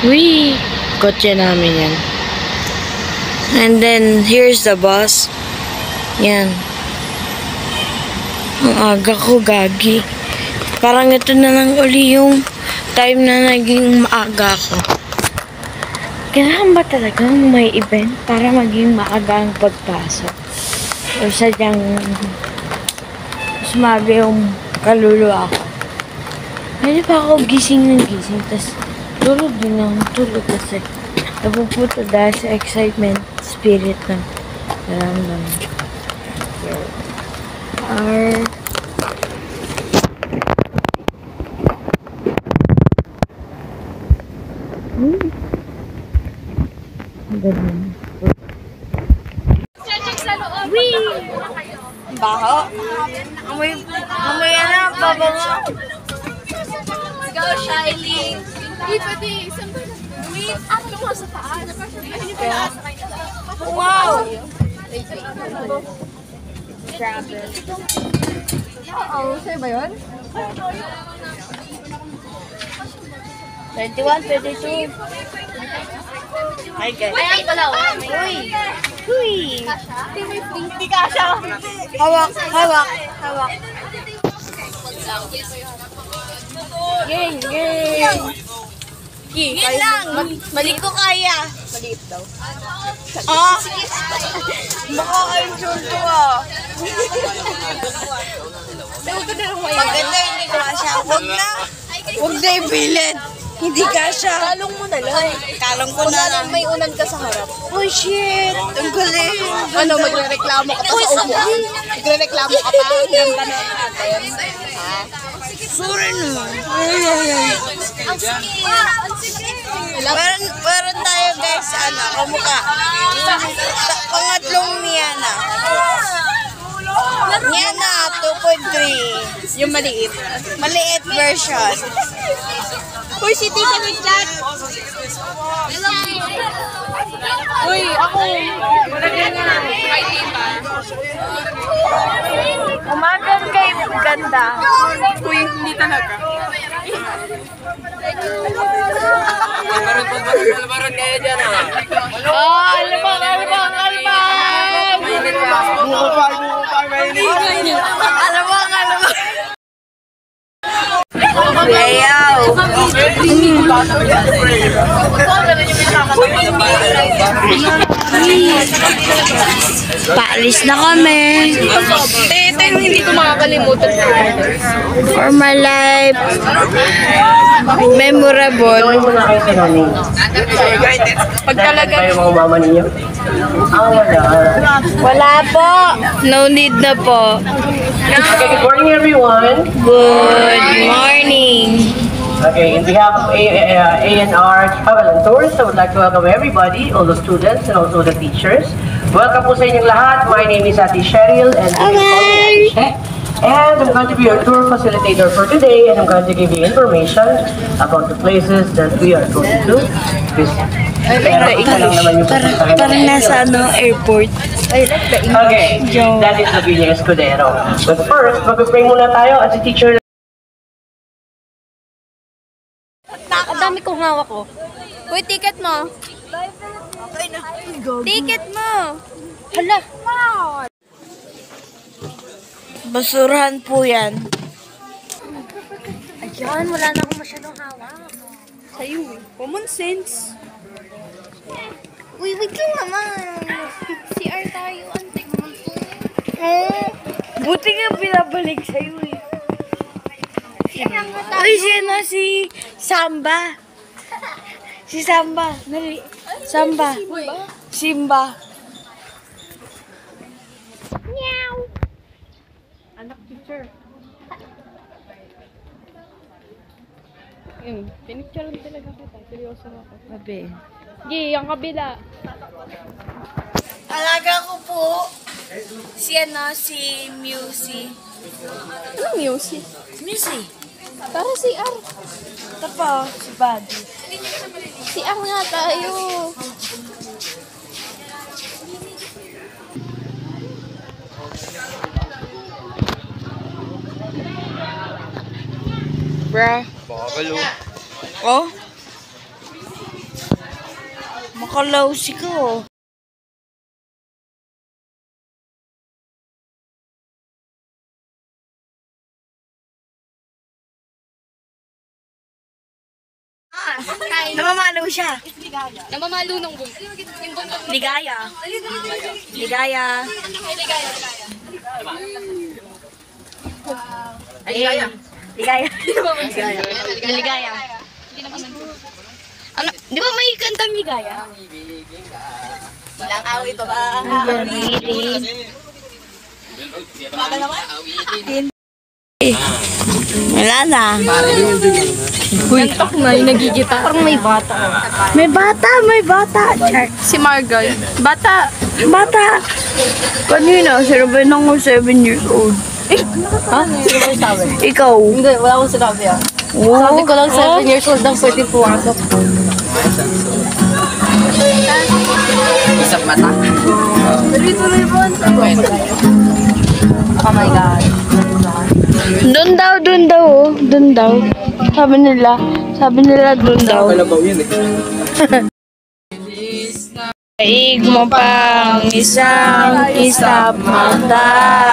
Wee! Kotse namin yan. And then, here's the bus. Yan. Ang aga ko, gagi. Parang ito na lang uli yung time na naging maaga ko. Kailangan ba talagang may event para maging maaga ang pagpasok? O sadyang sumabi yung kaluluwa ko. Pwede pa ako gising ng gising, tas tulog din ang tulog kasi napupunta dahil sa excitement spirit ng naramdaman. Ganun. Wee! Baho? Amoy na, babango. Go, Shiley! Wait, pwede. Isang ba na? Wait, ano mo sa taas? Wow! Grabe. Oo, sa'yo ba yun? 21, 22. Hi guys. Ay, pala. Uy! Uy! Hindi ka siya. Hawak! Hawak! Hawak! Yay! Yay! Yun lang. Mali ko kaya. Maliit daw. Ah! Baka kayong junto ah. Huwag ka na lang maya. Maganda, hindi ko kasya. Huwag na. Huwag na ibilin. Hindi kasya. Kalong mo na lang. Kalong ko na lang. May unan ka sa harap. Oh shit! Ang galing. Ano, magre-reklamo ka pa sa ulo? Magre-reklamo ka pa? Ganda na natin. Ha? Sorry naman. Ay. Ang sige. Ang sige. Meron tayo guys, kamukha. Pangatlong Miana. Miana 2.3. Yung maliit. Maliit version. Uy, si Tita with chat. Uy, ako. Hi, Tita. Umagang kay ganda. Uy, hindi talaga. Albaron kayo dyan ah. Oh, alibang! Ayaw! Paalis na kami. Ito yung hindi ko makakalimutan. For my life. Memorable. Pag talaga. Wala po. No need na po. Okay, good morning everyone. Good morning. Okay, in behalf of ANR Travel and Tours, I would like to welcome everybody, all the students and also the teachers. Welcome po sa inyong lahat. My name is Ate Cheryl and I'm going to be your tour facilitator for today, and I'm going to give you information about the places that we are going to visit. Parang nasa airport. Okay, that is the Villa Escudero. But first, mag-pray muna tayo at si teacher. Ang dami kong hawak ko. Uy, ticket mo. Ticket mo. Hala. Basurahan po yan. Ayan, wala na akong masyadong hawak. Sa'yo, common sense. Uy, wait lang naman. CR tayo, antik naman po. Buti nga pinabalik sa'yo eh. Ay, siya si Samba. Si Samba. Nali. Samba. Simba. Meow. Anak teacher. Pinicturean talaga kita. Seryoso ako. Sabi. Gi, ang kabila. Alaga ko po. Si Musi. Anong music? Musi. Para CR. Ito po, si Buddy. CR nga tayo. Bruh. Bakalo. Oh? Makalawsi ko. Namamalo siya. Namamalo ng bum. Ligaya. Ligaya. Ay, Ligaya. Ligaya. Ano, di ba may kantang ligaya? Ilang awit ba? Wala na. Gantok na yung nagigita. Parang may bata. May bata. Char. Si Margoy. Bata. Bata. Kanina, si Ruben ako 7 years old. Ha? Sino ba yung sabi? Ikaw. Hindi, wala akong sinabi ah. Oh. Sabi ko lang 7 years old lang pwede pumasok. isang mata. Oh my God. Doon daw. Doon daw. Sabi nila doon daw. Kalabaw yun eh. Daig mo pang isang mata.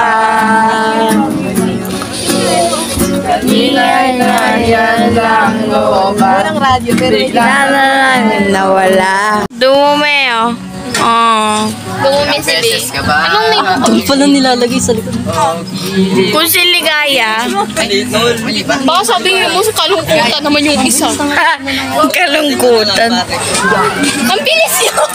Kanina na yan lang looban. Walang radyo pero Bigla na lang nawala. Dumumi oh. Lumumi si B. Beses ka ba? Anong name? Ang pala nilalagay sa likod. Kung si Ligaya, Baka sabihin mo sa kalungkutan naman yung isa. ang kalungkutan. Ang bilis yun!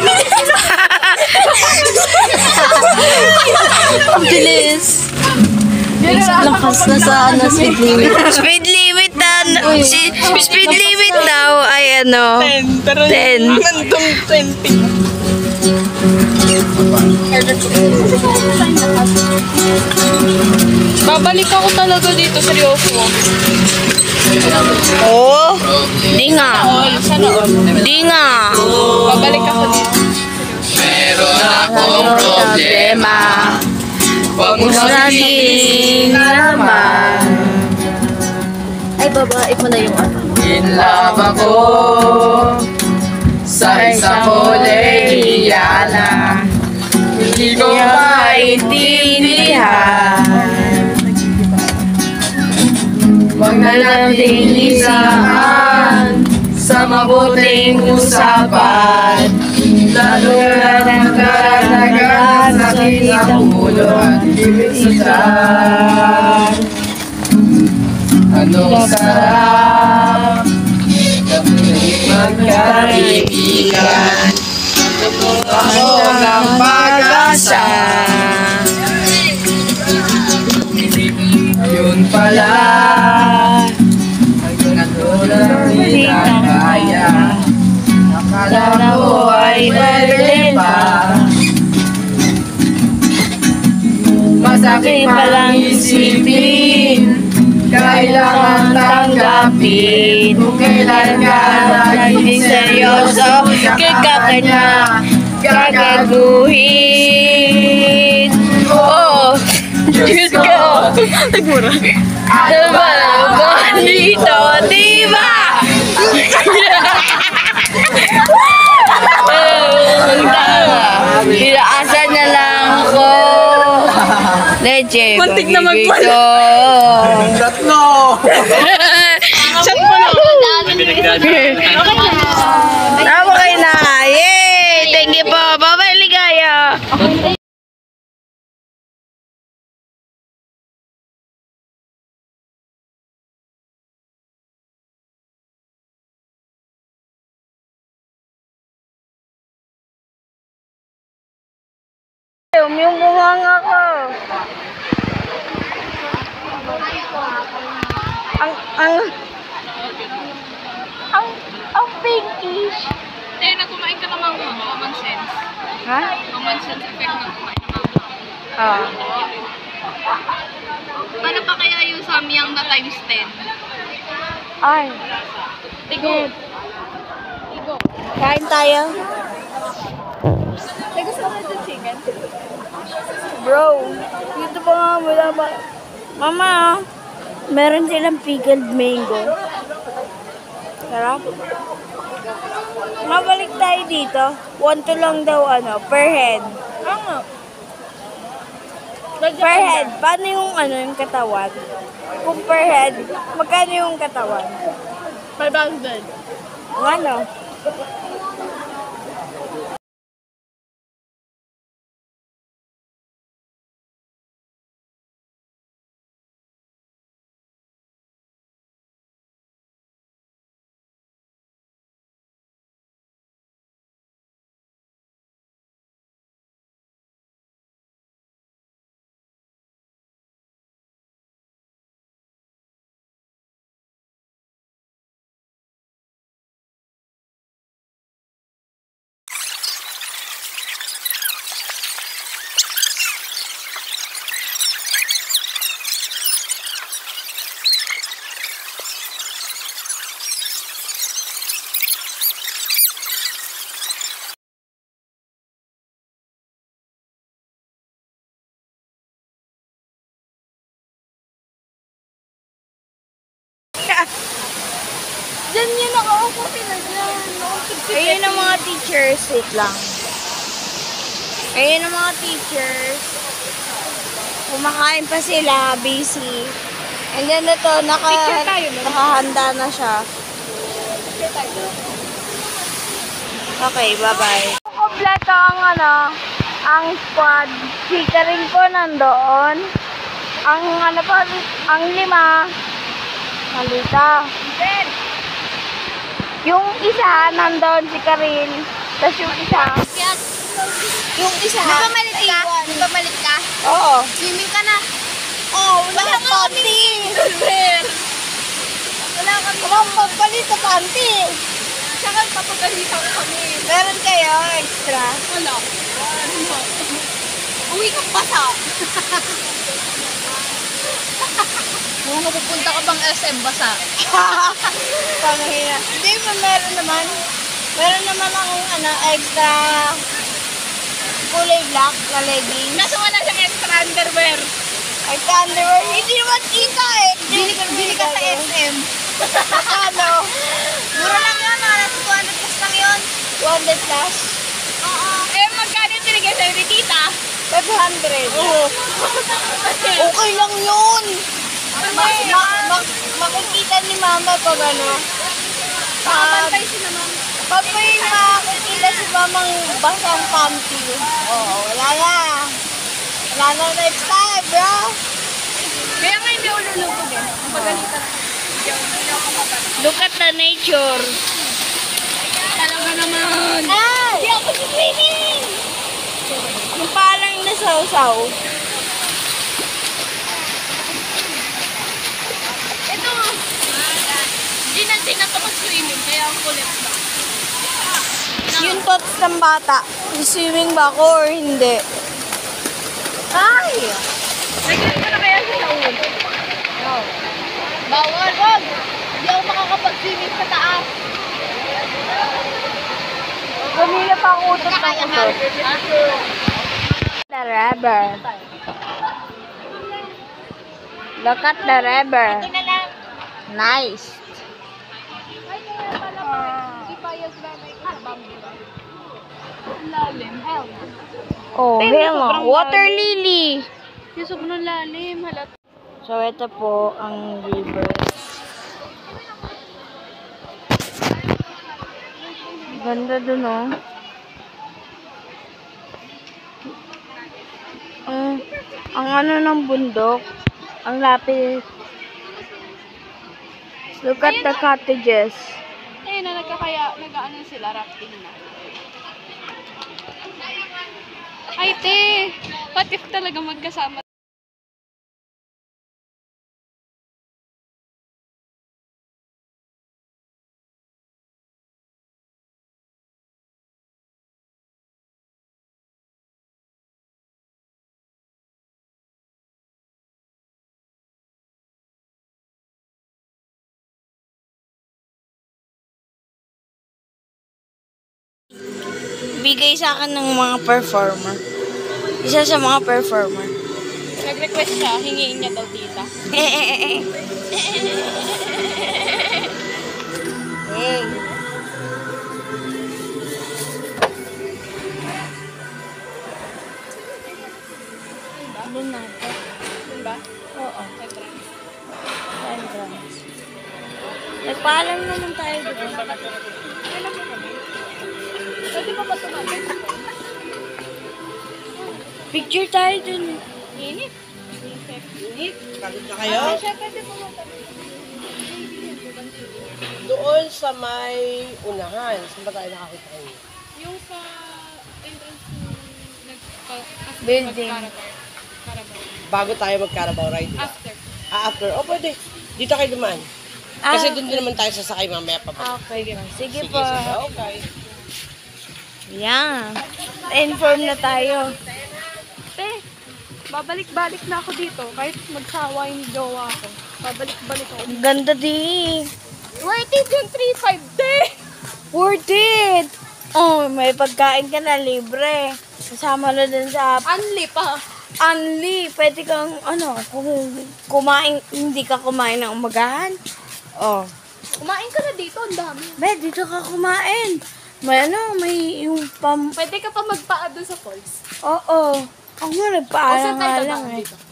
Ang bilis. Lakas na sa speed limit. Speed limit speed limit daw ay 10. Nandong 20. Babalik ako talaga dito, seryoso. Oh, di nga. Sana all. Di nga. Babalik ako dito. Meron akong problema. Huwag mo Sabihin naman. Ay, babae mo na yung ano. In love ako sa isang kolehiyala. Hindi ko maintindihan. Huwag na nating isahan sa mabuting usapan. Lalo na nagkaranagan sa kitang ulo at ibisitan. Anong sarap magkaibigan. Ako ng pag-asa. Yun pala ang natulang kaya. Akala ko ay pwede pa. Masakit palang isipin, kailangan tanggapin. Kung kailan ka naging seryoso, kanya gagaguhin. Oh, Diyos ko! Ano ba dito, diba? Pinaasan na lang ako. Leche, Muntik na pag-ibig ko. Tatlo! Tama kayo na. Yay! Thank you po. Bye-bye, Ligaya. Yung bunganga ko. Ang pinkish. Eh, nagkumain ka naman mo. Common sense. Ha? Common sense effect na kumain naman mo. Ah. Ano pa kaya yung samyang na times 10? Ay. Tigo. Kain tayo. Ay, gusto mo ito chicken? Bro, dito pa nga wala ba? Mama, meron silang pickled mango. Sarap. Mabalik tayo dito. 1-2 lang daw per head. Ano? Per head, paano yung yung katawan? Kung per head, magkano yung katawan? 500. Ano? Diyan yun nakaupo sila dyan. Ayun ang mga teachers. Wait lang. Ayun ang mga teachers. Kumakain pa sila. Busy. And then ito, Picture tayo, no? nakahanda na siya. Okay, bye-bye. Kompleto ang squad. Chika rin po nandoon. Ang ang 5. Malita. Yung isa, nandoon si Karil. Tapos yung isa. Di ba malit ka? Di ba malit ka? Oo. Swimming ka na. Oh, wala kang panty. Wala kami. Walang papalit sa panty. Tsaka papagalitan kami. Meron kayo extra. Wala. Uwi kang basa. Kung mapupunta ka bang SM basa? Pangahina. Hindi pa meron naman. Meron naman akong extra kulay black na leggings. Nasa wala siyang extra underwear. Extra underwear. Hindi naman kita eh. Bili ka sa SM. Ano? Mura lang yun. Nasa 200 plus lang yun. 200 plus. Oo. Eh, magkano yung tinigay sa'yo ni tita? 500. Oo. Okay lang yun. Makikita ni mama pag Makapantay si naman. pag may makikita si mamang basang panty. Oo, wala na. Wala na next time, bro. Kaya nga hindi ako lulubog eh. Pagalitan. Hindi ako kapapanood. Look at the nature. Talaga naman. Ay! Hindi ako swimming! Yung parang nasaw-saw. Ito. Hindi na ito mag-swimming. Kaya ang kulit ba? Yung thoughts ng bata. Swimming ba ako or hindi? Ay! Nagyan ka na kaya sa saun? No. Bawal, wag. Hindi ako makakapag-swimming sa taas. Kanina pa ako utot ng Kaya utot. The river. Look at the river. Ito na lang. Nice. Hindi payag na may bamboo. Lalim. Hell. Oh, Pero hell no. sobrang Water lalim. lily. Yung sobrang lalim. Halata. So, ito po ang river. Ganda dun, oh. Ang ng bundok. Ang lapis. Look at the cottages. Ayun na, nag-ano sila, rafting na. Ay, te! What if talaga magkasama? Bigay sa akin ng mga performer. Isa sa mga performer. Nag-request siya, hingiin niya daw tita. Hey. Doon natin. Doon ba? Oo. Entrance. Entrance. Nagpaalam naman tayo dito. Kailan mo kami? Pwede pa ba tumabay? Picture tayo dun. Init. Init. Pagod na kayo? Siya, pwede po ba? Doon sa may unahan. Saan ba tayo nakakita kayo? Yung sa entrance ng Building. Carabao. Bago tayo mag-Carabao ride. After. After. O, pwede. Dito kayo dumaan. Kasi doon din naman tayo sasakay mamaya pa. Okay. Sige po. Sige. Okay. Yan. Inform na tayo. Te, babalik-balik na ako dito. Kahit magsawa yung jowa ko. Babalik-balik ako. Ang ganda di. Worth it yung 3.5, te! Worth it! Oh, may pagkain ka na libre. Kasama na dun sa Unli pa. Unli. Pwede kang, kung kumain, hindi ka kumain ng umagahan. Oh. Kumain ka na dito, ang dami. Be, dito ka kumain. May yung Pwede ka pa magpaa doon sa falls. Oo. Ako nga O, nagpaalam saan tayo nga lang dadaan eh. dito?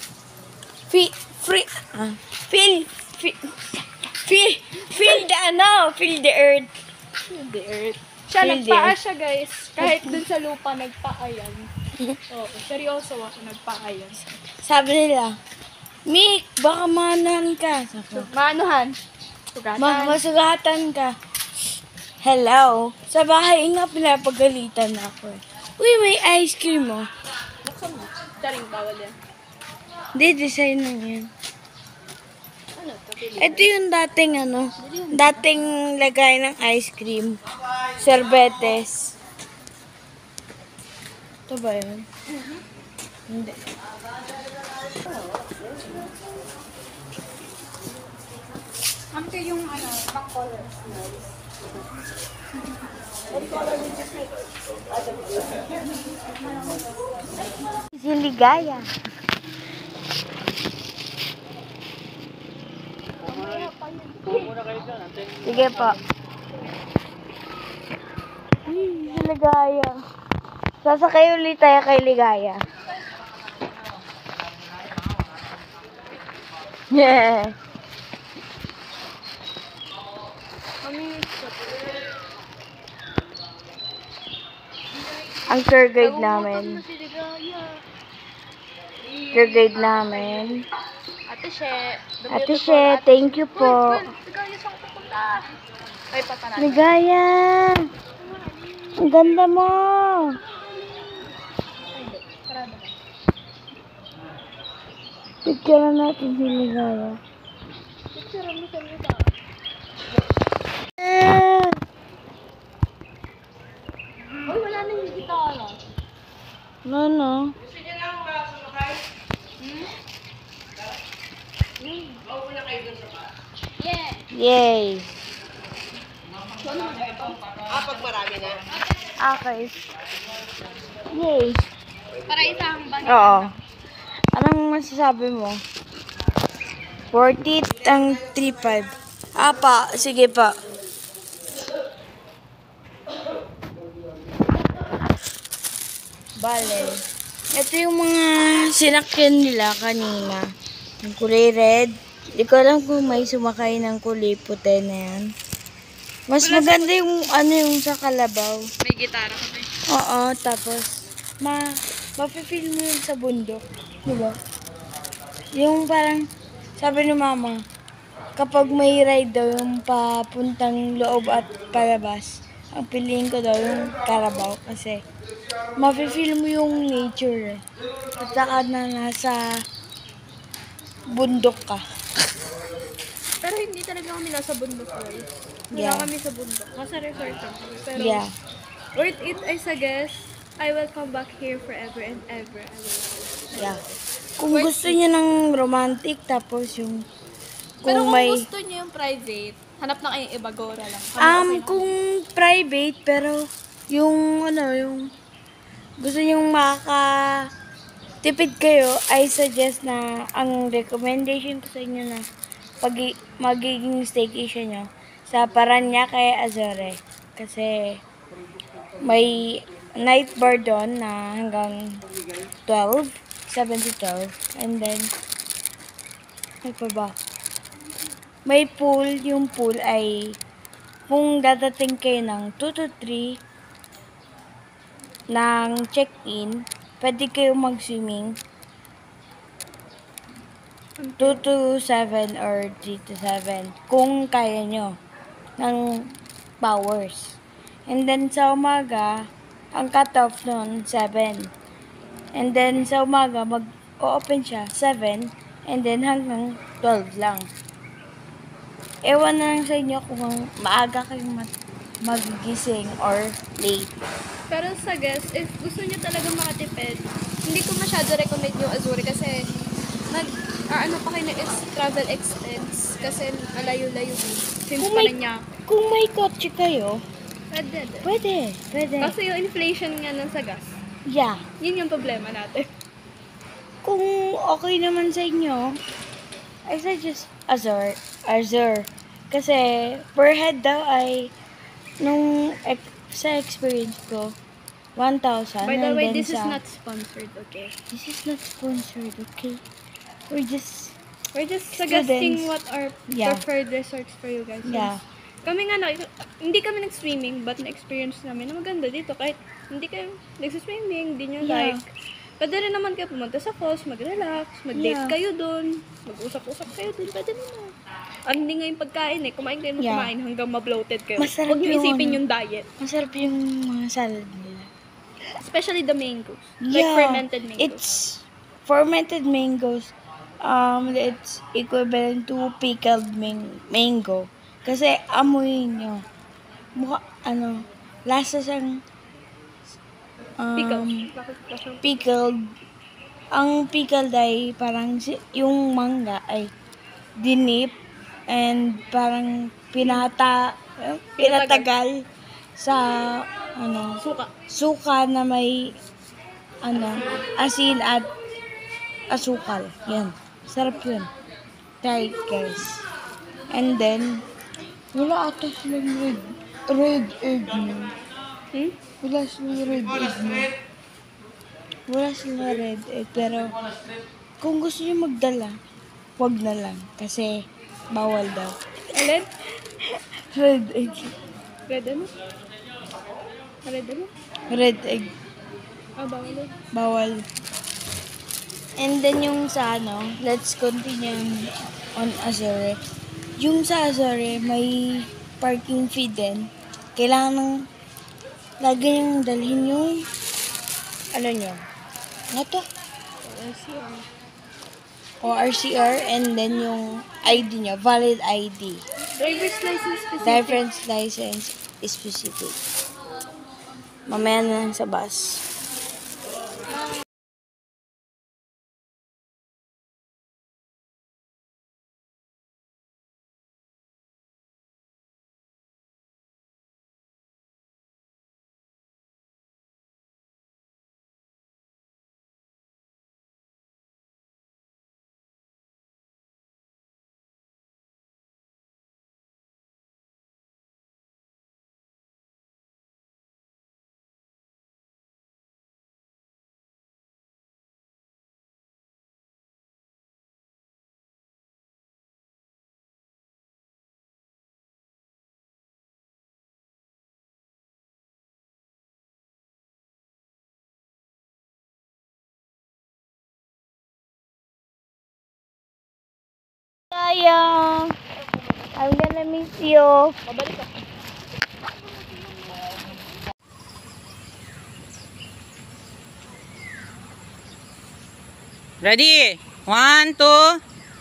Feel the earth. The earth. Siya, Feel the nagpaa earth. siya, guys. Kahit dun sa lupa, nagpaa yan. Oo, seryoso ako, nagpaa yan. Sabi nila, Mick, baka manan ka. Maanuhan? Sugatan. Masugatan ka. Hello. Sa bahay nga pinapagalitan ako eh. Uy, may ice cream oh. Buksan mo. Daring bawal yan. Hindi, design lang yan. Ano to? Pili. Ito yung dating lagay ng ice cream. Sorbetes. Ito ba yun? Hindi. Ante yung back color. Si Ligaya. Sige po. Si Ligaya. Sasakay ulit tayo kay Ligaya. Yeah. Ang tour guide namin. Tour guide namin. Ate She. Ate She, thank you po. Ligaya saan ka pupunta? Ay, patanan. Ligaya! Ang ganda mo! Sarado ba? Picture natin si Ligaya. Picture mo sa mga. Ah! Uy, wala na yung gitara. No. Yeah. Yay! Pag marami na. Okay. Yay! Para isang bag. Oo. Anong masasabi mo? Worth it ang 3.5. Sige pa. Bale. Ito yung mga sinakyan nila kanina. Yung kulay red. Hindi ko alam kung may sumakay ng kulay puti na yan. Mas maganda yung yung sa kalabaw. May gitara kami. Oo, tapos mafe-feel mo yun sa bundok. Diba? Yung parang, sabi ni mama, kapag may ride daw yung papuntang loob at palabas, ang piliin ko daw yung Carabao kasi mafe-feel mo yung nature. At saka na nasa bundok ka. Pero hindi talaga kami nasa bundok, guys. Wala Yeah. kami sa bundok. Nasa resort kami. Pero Yeah. worth it, I suggest. I will come back here forever and ever. I will. Yeah. Kung gusto niyo ng romantic, tapos yung Pero kung may gusto niyo yung private, hanap na kayong Ibagora lang. Kami okay na. kung private, pero yung yung gusto nyong makakatipid kayo, I suggest na ang recommendation ko sa inyo na magiging staycation nyo sa Parañaque, Azores. Kasi may night bar doon na hanggang 12. 7 to 12. And then, ano pa ba? May pool. Yung pool ay, kung dadating kayo ng 2 to 3 ng check-in, pwede kayo mag-swimming 2 to 7 or 3 to 7 kung kaya nyo ng powers. And then sa umaga, ang cut-off nun 7. And then sa umaga, mag-open siya 7 and then hanggang 12 lang. Ewan na lang sa inyo kung maaga kayong magigising or late. Pero sa guess, if gusto niyo talaga makatipid, hindi ko masyado recommend yung Azuri kasi ano pa kayo na travel expense kasi alayo-layo since Kung may- Paranaque. Kung may kotse kayo, Pwede. pwede. Kasi yung inflation nga nun sa gas, Yeah. yun yung problema natin. Kung okay naman sa inyo, I suggest Azure. Kasi per head daw ay sa experience ko 1,000. By the and way, then this is sa- not sponsored, okay? This is not sponsored, okay? We're just We're just suggesting Students. what are Yeah. preferred resorts for you guys. Yeah. Kami nga, hindi kami nag-swimming, but na-experience namin na maganda dito. Kahit hindi kayo nag-swimming, hindi nyo Yeah. like. Pwede rin naman kayo pumunta sa falls, mag-relax, mag-date Yeah. kayo dun, mag-usap-usap kayo dun, pwede naman. Ang hindi nga yung pagkain kumain kayo ng Yeah. kumain hanggang ma-bloated kayo. Masarap Huwag nyo yung isipin ano. yung diet. masarap yung mga salad nila. Especially the mangoes. Like fermented mangoes. It's fermented mangoes. It's equivalent to pickled mango. Kasi amoy nyo. Lasa siyang pickled. Ang pickled ay parang yung mangga ay dinip and parang pinatagal sa suka na may asin at asukal. Yan. Sarap yun. Try it, guys. And then, wala ata silang red egg no. Wala silang red egg no. Wala silang red egg. Pero, kung gusto nyo magdala, wag na lang. Kasi, bawal daw. Alin? Red egg. Red ano? Red ano? Red egg. Bawal eh. Bawal. And then yung sa let's continue on Azure. Yung sa Azure, may parking fee din. Kailangan lagi yung dalhin yung nyo? Ano to? RCR and then yung ID nyo, valid ID. Driver's license specific. Driver's license is specific. Mamaya na lang sa bus. Sayang. I'm gonna miss you. Babalik ka. Ready? 1, 2.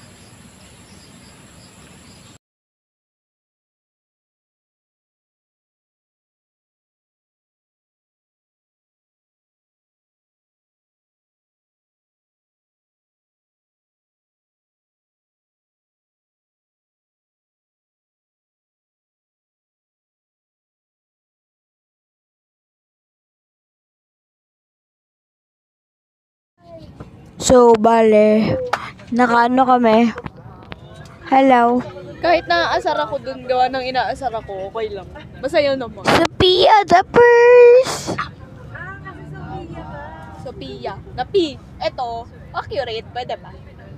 So, bale, nakaano kami. Hello. Kahit naaasar ako dun, gawa ng inaasar ako, okay lang. Masaya naman. Sophia the first. Sophia. Napi. Eto, Accurate, pwede ba?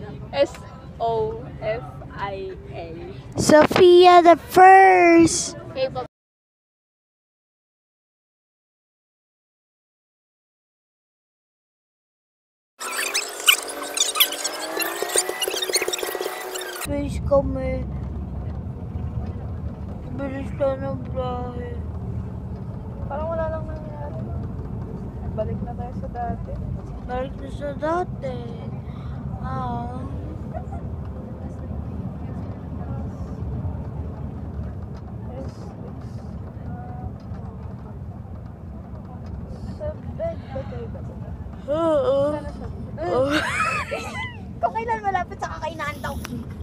S-O-F-I-A. Sophia the first! Okay, bye. Bilis kami. Bilis ka ng biyahe. Parang wala lang nangyari. Balik na tayo sa dati. Balik na sa dati. Ah. Sa bed ba tayo ba? Oo. Oh. Kung kailan malapit sa kakainaan daw.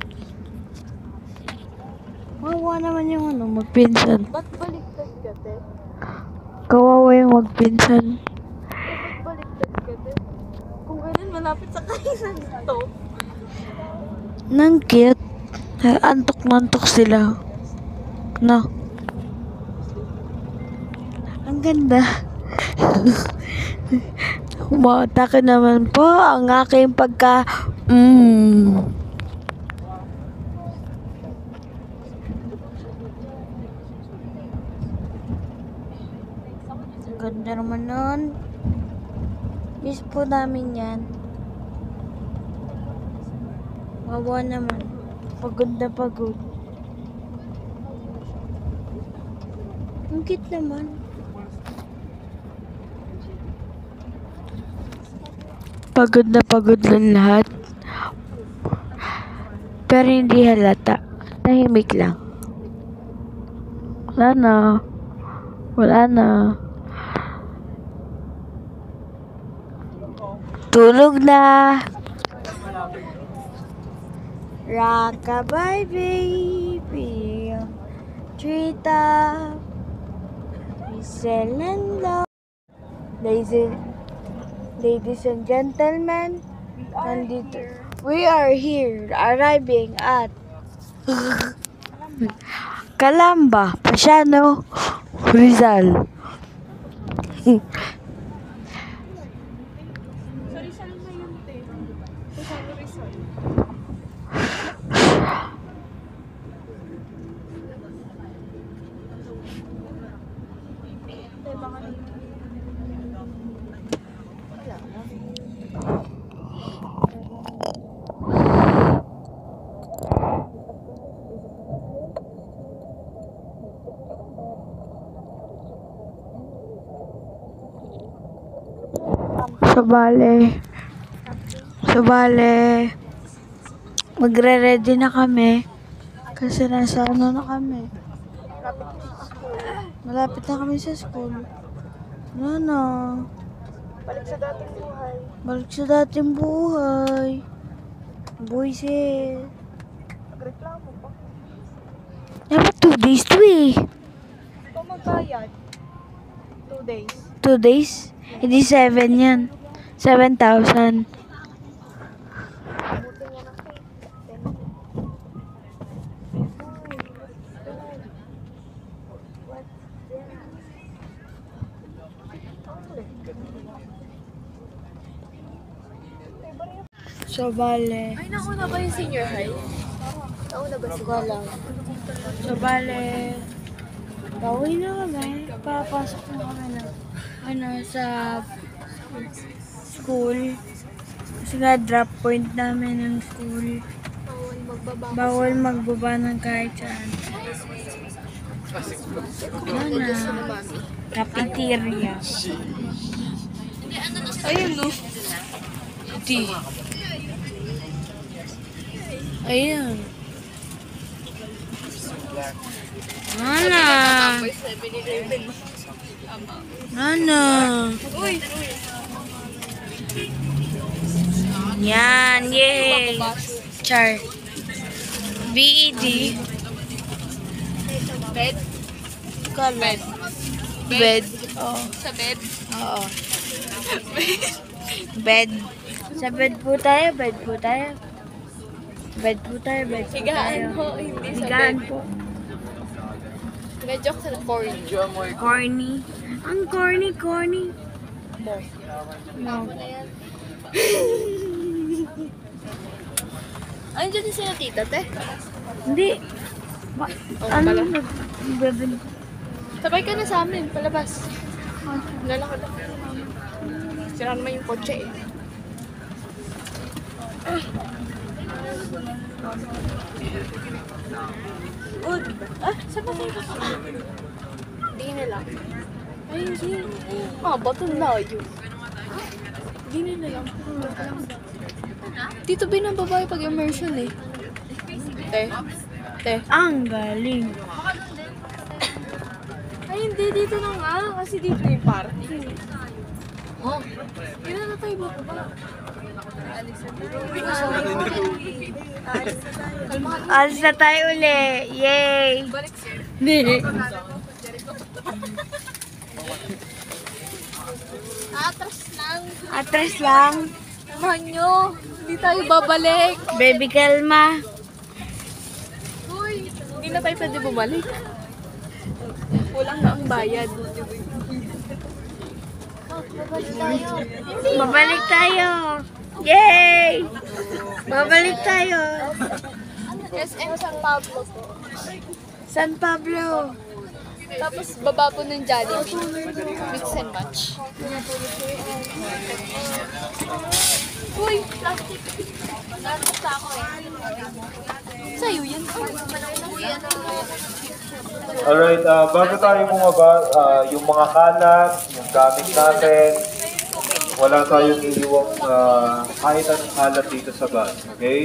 Kawawa naman yung magpinsan. Ba't baliktad ka, te? Kawawa yung magpinsan. Ba't baliktad ka, te? Kung kailan malapit sa kainan to. Nang cute. Antok-nantok sila. No. Ang ganda. Umatake naman po ang aking pagka... Ang ganda naman nun. Miss po namin yan. Wawa naman. Pagod na pagod. Ang cute naman. Pagod na pagod lang lahat. Pero hindi halata. Tahimik lang. Wala na. Wala na. Tulog na. Rockabye baby. Treat up. Whistle and love. Ladies and gentlemen, we are here arriving at Calamba, Pasiano, Rizal. Rizal na yun, te. Kasama Rizal. Te, baka Sabale, magre-ready na kami kasi nasa ano na kami. Malapit na kami sa school. Ano? balik sa dating buhay. Balik sa dating buhay. Buisit. Nagreklamo pa. Dapat 2 days to eh. Ikaw magbayad. 2 days. 2 days? Hindi 7 yan. 7,000. So, bale. Ay, nauna ba yung senior high? Nauna ba Ko lang. So, bale. Pauwi na kami. Papasok na kami na sa school. Kasi nga drop point namin ng school. Bawal magbaba ng kahit saan. Cafeteria. Ayun, no? Ayan. Nana. Nana. Uy! Yan, yay. Char. BED. Bed? Bed. Bed. Oo. Sa bed? Oo. Bed. Sa bed po tayo, bed po tayo. Bed po tayo, bed po tayo. Higaan po, hindi sa Higaan bed. po. Medyo sa corny. Corny. Ang corny. No. Andiyan din sila tita, te. Hindi. Ano pala. nagbebenta? Sabay ka na sa amin, palabas. Lalakad ako. Sira naman yung kotse eh. Good. Saan ba tayo kakain? Hindi na lang. Ay, hindi. Bato na yun. Hindi na lang. Dito binababae pag immersion eh. Te. Ang galing. Ay, hindi. Dito na nga. Kasi dito na yung party. Oh. Hindi na tayo bababa. Alis na tayo uli. Yay! Hindi. Atras lang. Samahan nyo. Hindi tayo babalik. Baby, kalma. Uy, hindi na tayo pwede bumalik. Kulang na ang bayad. Babalik tayo. Yay! Babalik tayo. SM San Pablo po. San Pablo. Tapos baba po ng Jollibee. Mix and match. Uy, plastic. Nasa ako eh. Sa'yo yan. Alright, bago tayo bumaba, yung mga kalat, yung gamit natin, wala tayong iniwang kahit anong kalat dito sa bus, okay?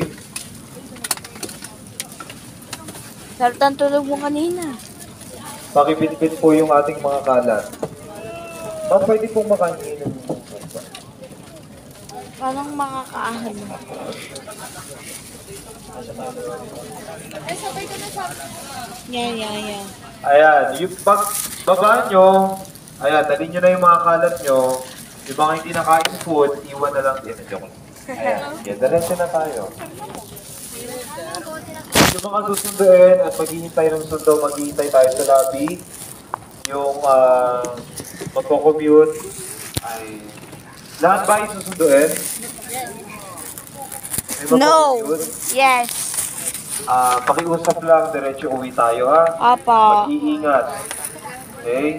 Sarap ang tulog mo kanina. Pakibitbit po yung ating mga kalat. Ma'am, pwede pong makainin ng ba? Parang makakaahan mo. Ay, sabay ka na sa Yeah. Ayan, yung baba nyo, ayan, dalhin nyo na yung mga kalat nyo. Yung mga hindi nakain food, iwan na lang din. Joke lang. Ayan, yan, diretso na tayo. Yung mga susunduin at maghihintay ng sundo, maghihintay tayo sa lobby. Yung magko-commute ay lahat ba isusunduin? May No! magko-commute? Yes. Pakiusap lang, diretso uwi tayo ha. Apa. Mag-iingat. Okay?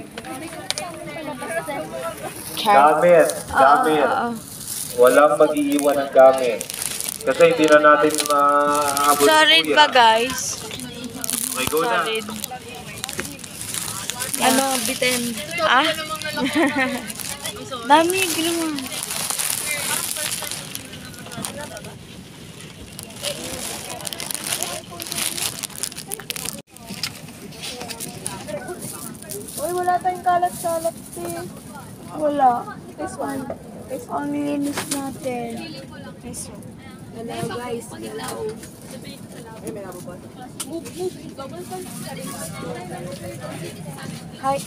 Char. Gamit. Oo. Walang mag-iiwan ng gamit. Kasi hindi na natin maabot si Solid Kuya. ba, guys? Okay, go na. Solid. Ano, bitin? Ah? Dami, ginawa. Uy, wala tayong kalat-kalat eh. Wala. This one. Ang linis natin. Galaw guys, galaw. Hi.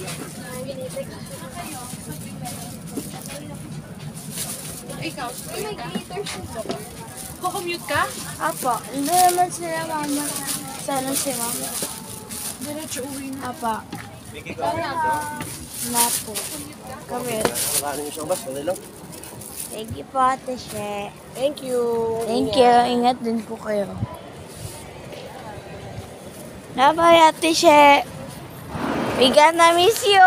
Ikaw, may glitter siya. Kukumute ka? Apa. Hindi naman sila, mama. Sana si mama. Diretso uwi na. Apa. Na po. Kami. Thank you po, Ate She. Thank you. Thank you. Ingat din po kayo. Bye-bye, Ate She. We gonna miss you.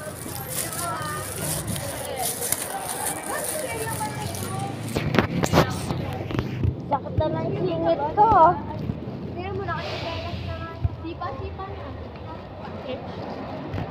Sakit na lang yung singit ko. Tingnan mo na kasi pelas na nga. Sipa na.